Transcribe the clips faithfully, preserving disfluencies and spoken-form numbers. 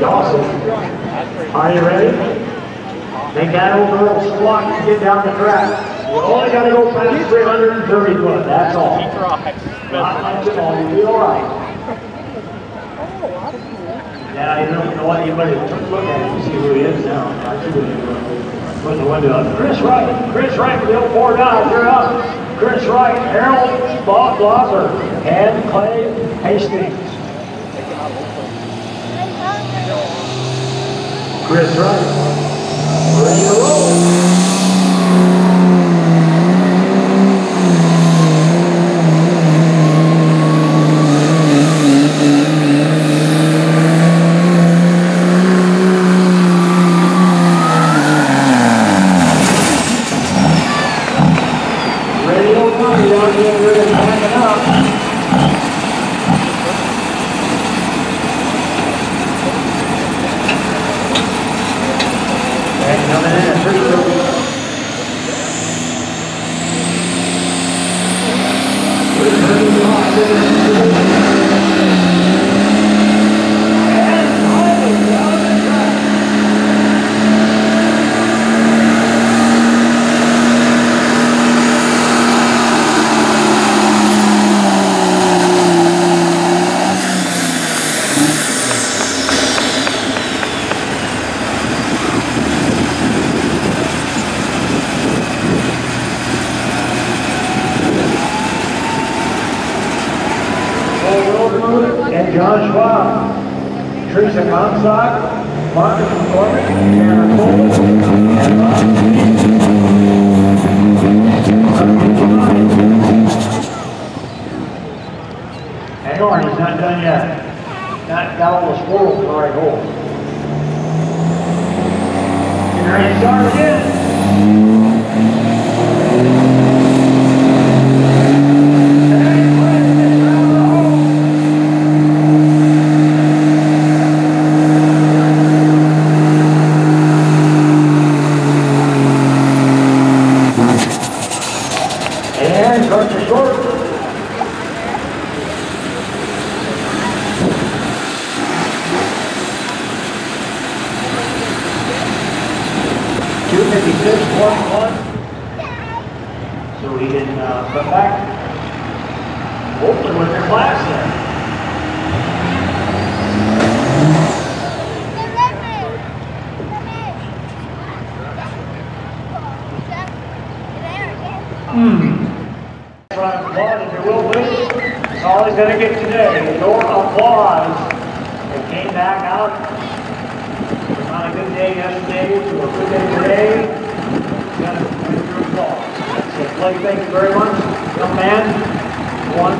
Awesome. Are you ready? Make that over little squat and get down the track. You only got to go past three hundred thirty foot, that's all. Not much at all, you'll be all right. Yeah, you don't know what anybody look at him and see who he is now. I see who he is. Put the window up. Chris Wright. Chris Wright, they'll pour down. You're up. Chris Wright, Harold Bob Blosser, and Clay Hastings. Chris Wright. Ready to roll. And John Schwab, Teresa Comstock, Marcus McCormick, Karen Cole, and Ron. Hang on, he's not done yet. Not got all the swirls in the right hole. Get ready to start again. two fifty-six point one. So he can uh, come back, hopefully with their class there. Hmm. Round of applause, if you will, please. That's all he's going to get today. Your applause. They came back out. On a good day yesterday to a good day today. Got a good applause. So Clay, thank you very much. Young man. One.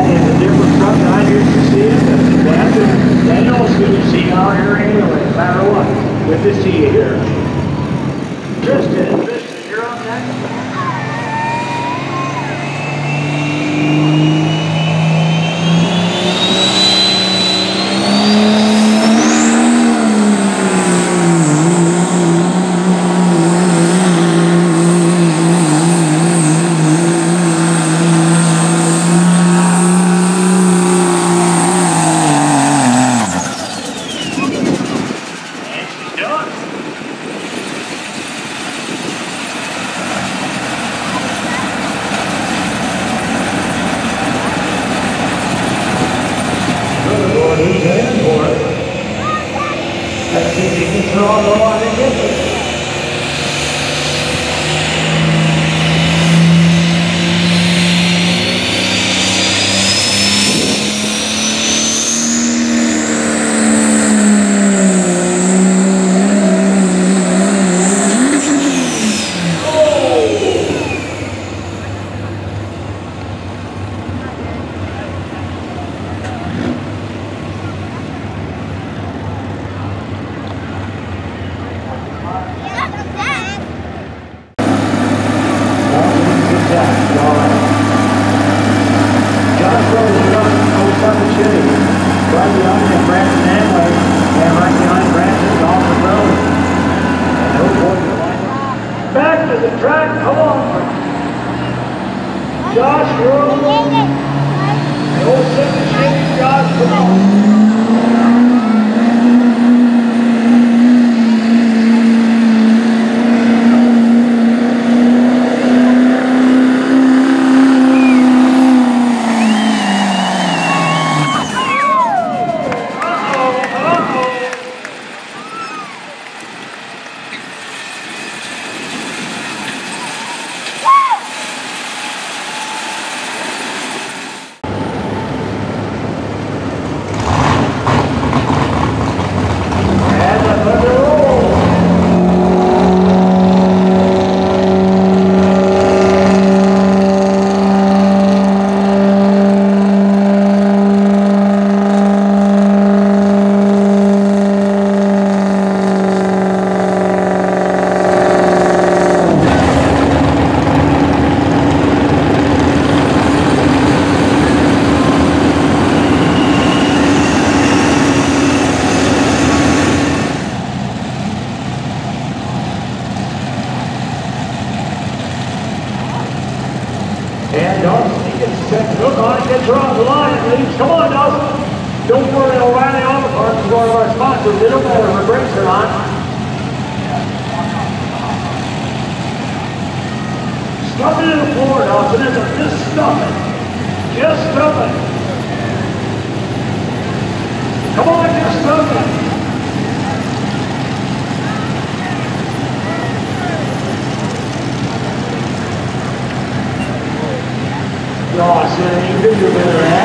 That is a different truck than I used to see it. That's a Daniel's good to see out here anyway, no matter what. Good to see you here. Tristan, Tristan, you're up next. Come on, Dawson. Don't worry, O'Reilly Auto Parts is one of our sponsors. It don't matter if the brakes are on. Stuff it in the floor, Dawson. Just stuff it. Just stuff it. Come on, just stuff it. Dawson, you think you're better at